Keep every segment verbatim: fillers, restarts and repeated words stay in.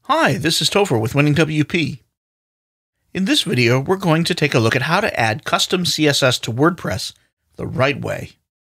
Hi, this is Topher with Winning W P. In this video, we're going to take a look at how to add custom C S S to WordPress the right way.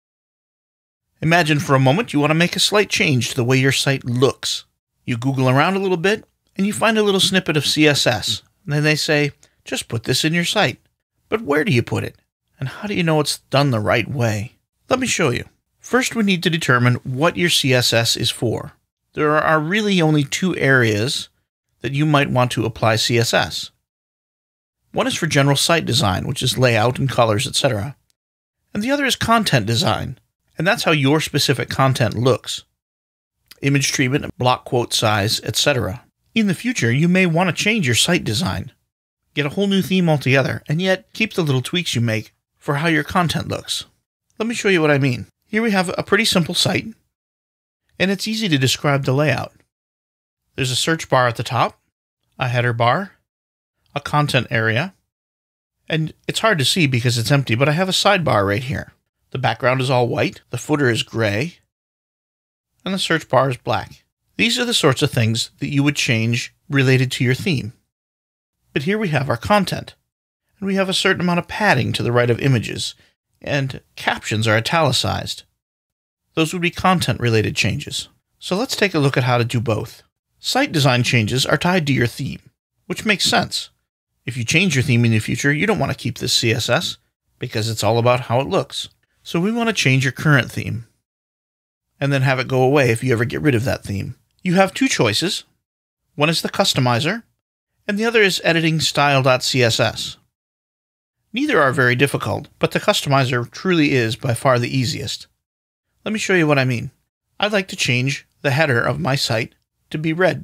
Imagine for a moment you want to make a slight change to the way your site looks. You Google around a little bit, and you find a little snippet of C S S. And then they say, just put this in your site. But where do you put it? And how do you know it's done the right way? Let me show you. First, we need to determine what your C S S is for. There are really only two areas that you might want to apply C S S. One is for general site design, which is layout and colors, et cetera. And the other is content design, and that's how your specific content looks. Image treatment, block quote size, et cetera. In the future, you may want to change your site design, get a whole new theme altogether, and yet keep the little tweaks you make for how your content looks. Let me show you what I mean. Here we have a pretty simple site, and it's easy to describe the layout. There's a search bar at the top, a header bar, a content area, and it's hard to see because it's empty, but I have a sidebar right here. The background is all white, the footer is gray, and the search bar is black. These are the sorts of things that you would change related to your theme. But here we have our content, and we have a certain amount of padding to the right of images, and captions are italicized. Those would be content-related changes. So let's take a look at how to do both. Site design changes are tied to your theme, which makes sense. If you change your theme in the future, you don't want to keep this C S S because it's all about how it looks. So we want to change your current theme and then have it go away if you ever get rid of that theme. You have two choices. One is the customizer, and the other is editing style.css. Neither are very difficult, but the customizer truly is by far the easiest. Let me show you what I mean. I'd like to change the header of my site to be red.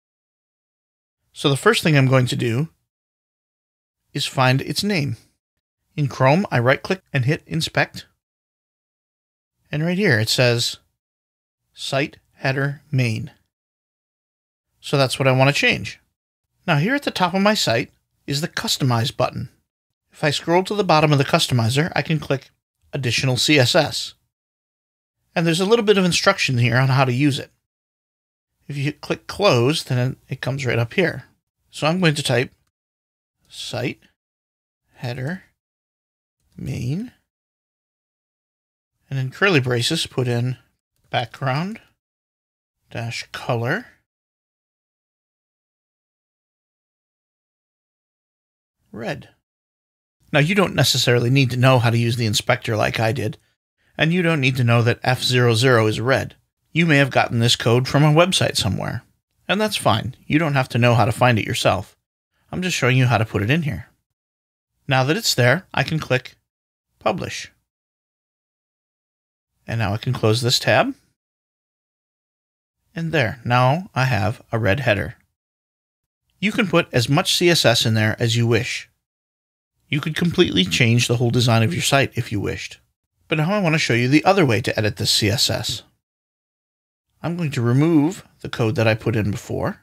So the first thing I'm going to do is find its name. In Chrome, I right-click and hit Inspect. And right here it says Site Header Main. So that's what I want to change. Now here at the top of my site is the Customize button. If I scroll to the bottom of the customizer, I can click Additional C S S. And there's a little bit of instruction here on how to use it. If you click Close, then it comes right up here. So I'm going to type Site Header Main, and in curly braces put in background dash color red. Now you don't necessarily need to know how to use the inspector like I did, and you don't need to know that F zero zero is red. You may have gotten this code from a website somewhere, and that's fine. You don't have to know how to find it yourself. I'm just showing you how to put it in here. Now that it's there, I can click Publish. And now I can close this tab. And there, now I have a red header. You can put as much C S S in there as you wish. You could completely change the whole design of your site if you wished. But now I want to show you the other way to edit this C S S. I'm going to remove the code that I put in before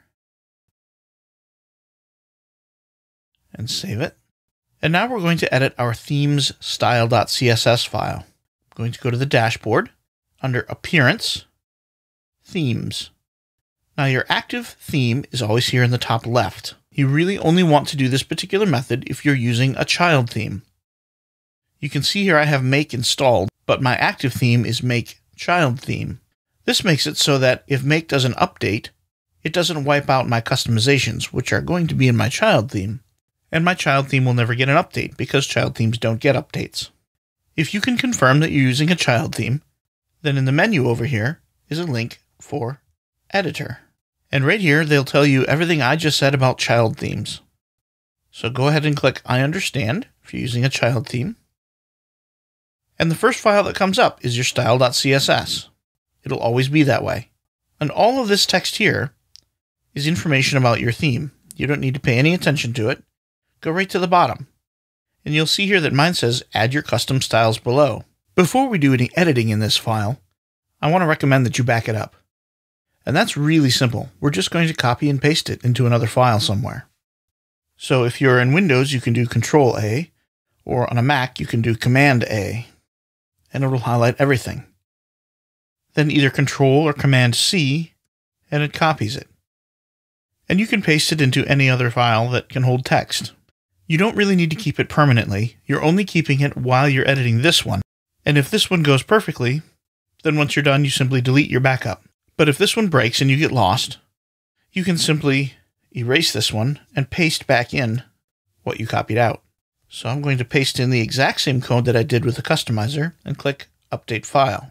and save it. And now we're going to edit our themes style.css file. I'm going to go to the dashboard under Appearance, Themes. Now your active theme is always here in the top left. You really only want to do this particular method if you're using a child theme. You can see here I have Make installed, but my active theme is Make Child Theme. This makes it so that if Make does an update, it doesn't wipe out my customizations, which are going to be in my child theme. And my child theme will never get an update because child themes don't get updates. If you can confirm that you're using a child theme, then in the menu over here is a link for Editor. And right here, they'll tell you everything I just said about child themes. So go ahead and click I understand if you're using a child theme. And the first file that comes up is your style.css. It'll always be that way. And all of this text here is information about your theme. You don't need to pay any attention to it. Go right to the bottom. And you'll see here that mine says add your custom styles below. Before we do any editing in this file, I want to recommend that you back it up. And that's really simple. We're just going to copy and paste it into another file somewhere. So if you're in Windows, you can do Control A, or on a Mac, you can do Command A, and it'll highlight everything. Then either Control or Command C, and it copies it. and you can paste it into any other file that can hold text. You don't really need to keep it permanently. You're only keeping it while you're editing this one. And if this one goes perfectly, then once you're done, you simply delete your backup. But if this one breaks and you get lost, you can simply erase this one and paste back in what you copied out. So I'm going to paste in the exact same code that I did with the customizer and click Update File.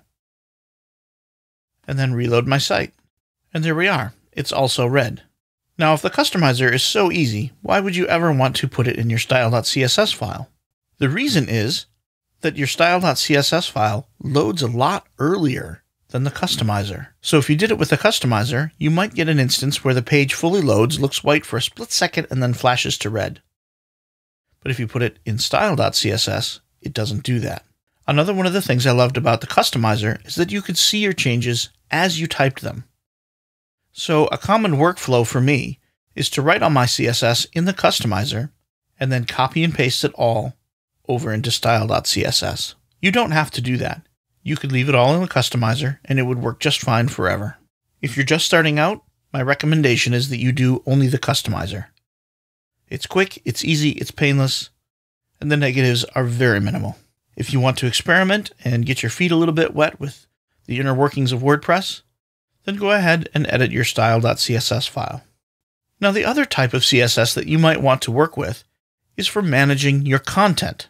And then reload my site. And there we are. It's also red. Now, if the customizer is so easy, why would you ever want to put it in your style.css file? The reason is that your style.css file loads a lot earlier than the customizer. So if you did it with the customizer, you might get an instance where the page fully loads, looks white for a split second, and then flashes to red. But if you put it in style.css, it doesn't do that. Another one of the things I loved about the customizer is that you could see your changes as you typed them. So a common workflow for me is to write on my C S S in the customizer and then copy and paste it all over into style.css. You don't have to do that. You could leave it all in the customizer and it would work just fine forever. If you're just starting out, my recommendation is that you do only the customizer. It's quick, it's easy, it's painless, and the negatives are very minimal. If you want to experiment and get your feet a little bit wet with the inner workings of WordPress, then go ahead and edit your style.css file. Now, the other type of C S S that you might want to work with is for managing your content.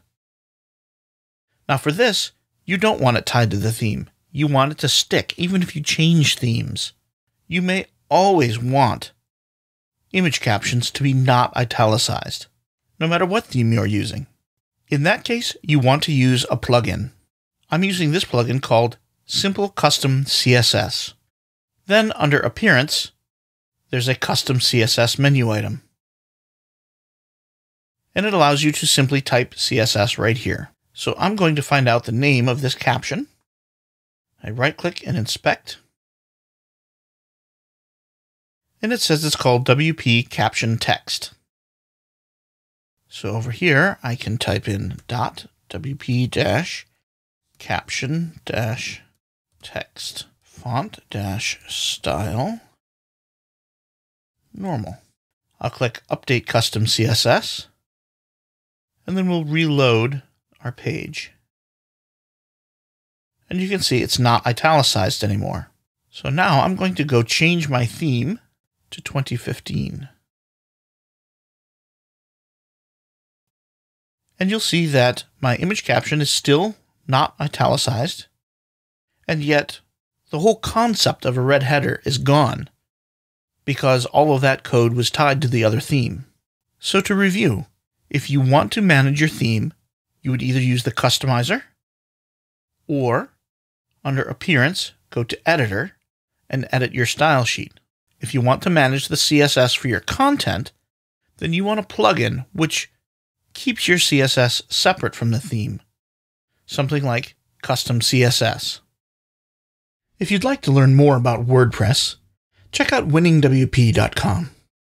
Now, for this, you don't want it tied to the theme. You want it to stick, even if you change themes. You may always want image captions to be not italicized, no matter what theme you're using. In that case, you want to use a plugin. I'm using this plugin called Simple Custom C S S. Then, under Appearance, there's a Custom C S S menu item. And it allows you to simply type C S S right here. So I'm going to find out the name of this caption. I right-click and inspect. And it says it's called W P Caption Text. So over here, I can type in dot WP dash caption dash text. Font dash style normal. I'll click Update Custom C S S, and then we'll reload our page. And you can see it's not italicized anymore. So now I'm going to go change my theme to twenty fifteen. And you'll see that my image caption is still not italicized, and yet the whole concept of a red header is gone because all of that code was tied to the other theme. So to review, if you want to manage your theme, you would either use the customizer or under Appearance, go to Editor and edit your style sheet. If you want to manage the C S S for your content, then you want a plugin which keeps your C S S separate from the theme, something like Custom C S S. If you'd like to learn more about WordPress, check out winning W P dot com.